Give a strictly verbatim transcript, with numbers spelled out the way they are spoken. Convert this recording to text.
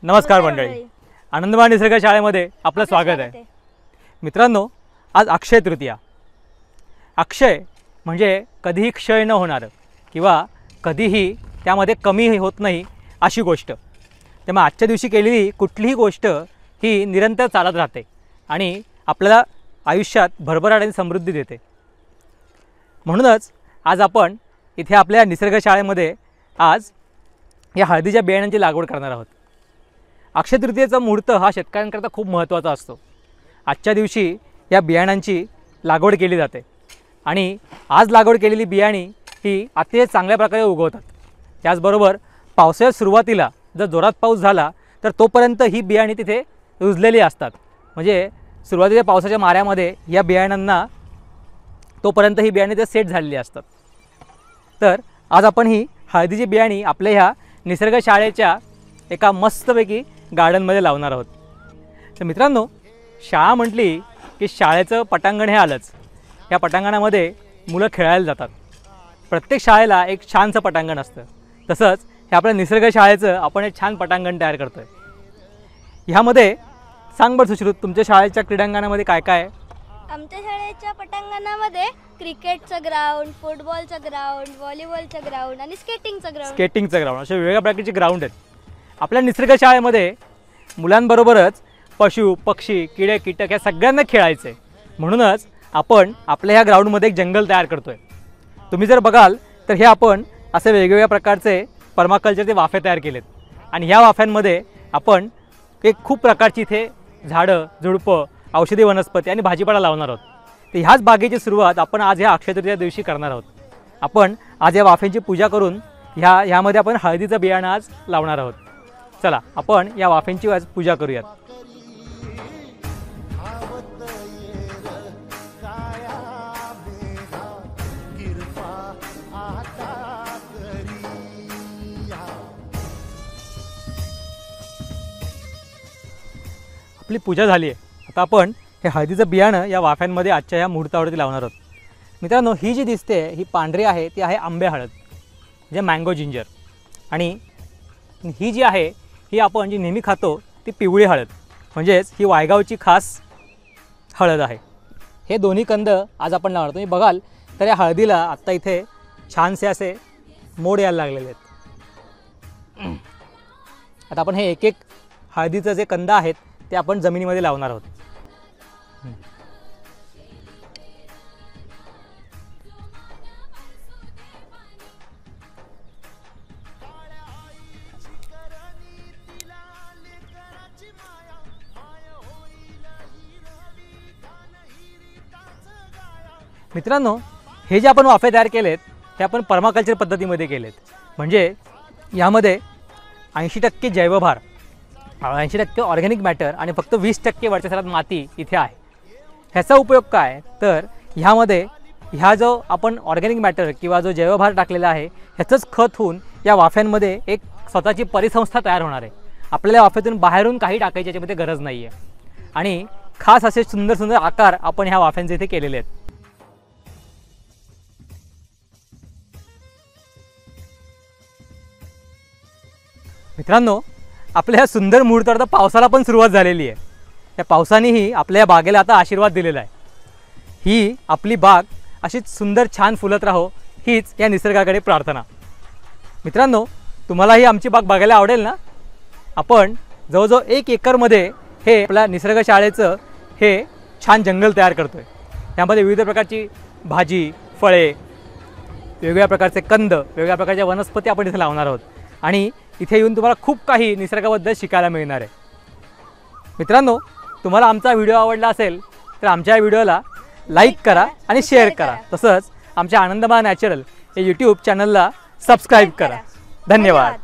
नमस्कार मंडळी, आनंदमान निसर्ग शाळेमध्ये आपलं स्वागत आहे. मित्रांनो, आज अक्षय तृतीया. अक्षय म्हणजे कधीही क्षय न होणारं किंवा कधीही त्यामध्ये कमी होत नाही अशी गोष्ट. त्यामुळे आजच्या दिवशी केलेली कुठलीही गोष्ट ही निरंतर चालत राहते आणि आपल्याला आयुष्यात भरभराट आणि समृद्धी देते. म्हणूनच आज आपण इथे आपल्या निसर्ग शाळेमध्ये आज या हळदीच्या बियाण्यांची लागवड करणार आहोत. अक्षय तृतीयेचा मुहूर्त हा शेतकऱ्यांकरता खूप महत्त्वाचा असतो. आजच्या दिवशी या बियाण्यांची लागवड केली जाते आणि आज लागवड केलेली बियाणी ही अतिशय चांगल्या प्रकारे उगवतात. त्याचबरोबर पावसाळ्याच्या सुरुवातीला जर जोरात पाऊस झाला तर तोपर्यंत ही बियाणी तिथे रुजलेली असतात. म्हणजे सुरुवातीच्या पावसाच्या माऱ्यामध्ये या बियाण्यांना तोपर्यंत ही बियाणे ते सेट झालेली असतात. तर आज आपण ही हळदीची बियाणी आपल्या ह्या निसर्ग शाळेच्या एका मस्तपैकी गार्डनमध्ये लावणार आहोत. तर मित्रांनो, शाळा म्हटली की शाळेचं पटांगण हे आलंच. या पटांगणामध्ये मुलं खेळायला जातात. प्रत्येक शाळेला एक छानसं पटांगण असतं. तसंच हे आपल्या निसर्ग शाळेचं आपण एक छान पटांगण तयार करतो आहे. ह्यामध्ये सांग बरं सुश्रुत, तुमच्या शाळेच्या क्रीडांगणामध्ये काय काय आहे? आमच्या शाळेच्या पटांगणामध्ये क्रिकेटचं ग्राउंड, फुटबॉलचं ग्राउंड, व्हॉलीबॉलचं ग्राउंड आणि स्केटिंगचं ग्राउंड स्केटिंगचं ग्राउंड असे वेगवेगळ्या प्रकारचे ग्राउंड आहेत. आपल्या निसर्ग शाळेमध्ये मुलांबरोबरच पशु पक्षी किडे कीटक या सगळ्यांना खेळायचं आहे. म्हणूनच आपण आपल्या ह्या ग्राउंडमध्ये एक जंगल तयार करतो आहे. तुम्ही जर बघाल तर हे आपण असे वेगवेगळ्या प्रकारचे पर्माकल्चरचे वाफे तयार केलेत आणि ह्या वाफ्यांमध्ये आपण एक खूप प्रकारची इथे झाडं झुडपं औषधी वनस्पती आणि भाजीपाला लावणार आहोत. तर ह्याच बागेची सुरुवात आपण आज ह्या अक्षय तृतीया दिवशी करणार आहोत. आपण आज या वाफेंची पूजा करून ह्या ह्यामध्ये आपण हळदीचं बियाणं आज लावणार आहोत. चला आपण या वाफेंची आज पूजा करूयात. आपली पूजा झाली आहे. आता आपण हे हळदीचं बियाणं या वाफ्यांमध्ये आजच्या या मुहूर्तावरती लावणार आहोत. मित्रांनो, ही जी दिसते ही पांढरी आहे ती आहे आंबे हळद म्हणजे मँगो जिंजर. आणि ही जी आहे ही आपण जी नेहमी खातो ती पिवळी हळद म्हणजेच ही वायगावची खास हळद आहे. हे दोन्ही कंद आज आपण लावणार. तुम्ही बघाल तर या हळदीला आत्ता इथे छानसे असे मोड यायला लागलेले आहेत. आता आपण हे एक एक हळदीचं जे कंद आहेत ते आपण जमिनीमध्ये लावणार आहोत. मित्रांनो, हे जे आपण वाफे तयार केलेत ते आपण पर्माकल्चर पद्धतीमध्ये केलेत. म्हणजे यामध्ये ऐंशी टक्के जैवभार, ऐंशी टक्के ऑर्गॅनिक मॅटर आणि फक्त वीस टक्के वरच्या स्तरात माती इथे आहे. ह्याचा उपयोग काय तर ह्यामध्ये ह्या जो आपण ऑर्गॅनिक मॅटर किंवा जो जैवभार टाकलेला आहे ह्याचंच खत होऊन या वाफ्यांमध्ये एक स्वतःची परिसंस्था तयार होणार आहे. आपल्याला वाफेतून बाहेरून काही टाकायची याच्यामध्ये गरज नाही आहे. आणि खास असे सुंदर सुंदर आकार आपण ह्या वाफ्यांचे इथे केलेले आहेत. मित्रांनो, आपल्या ह्या सुंदर मुहूर्तावर आता पावसाला पण सुरुवात झालेली आहे. त्या पावसानेही आपल्या या बागेला आता आशीर्वाद दिलेला आहे. ही आपली बाग अशीच सुंदर छान फुलत राहो हीच या निसर्गाकडे प्रार्थना. मित्रांनो, तुम्हालाही आमची बाग बघायला आवडेल ना? आपण जवळजवळ एक एकरमध्ये हे आपल्या निसर्ग शाळेचं हे छान जंगल तयार करतो आहे. त्यामध्ये विविध प्रकारची भाजी फळे, वेगवेगळ्या प्रकारचे कंद, वेगवेगळ्या प्रकारच्या वनस्पती आपण इथे लावणार आहोत. आणि इथे येऊन तुम्हाला खूप काही निसर्गाबद्दल शिकायला मिळणार आहे. मित्रांनो, तुम्हाला आमचा व्हिडिओ आवडला असेल तर आमच्या व्हिडिओला लाईक करा आणि शेअर करा. तसंच आमच्या आनंदमान नॅचरल या यूट्यूब चॅनलला सबस्क्राईब करा. धन्यवाद.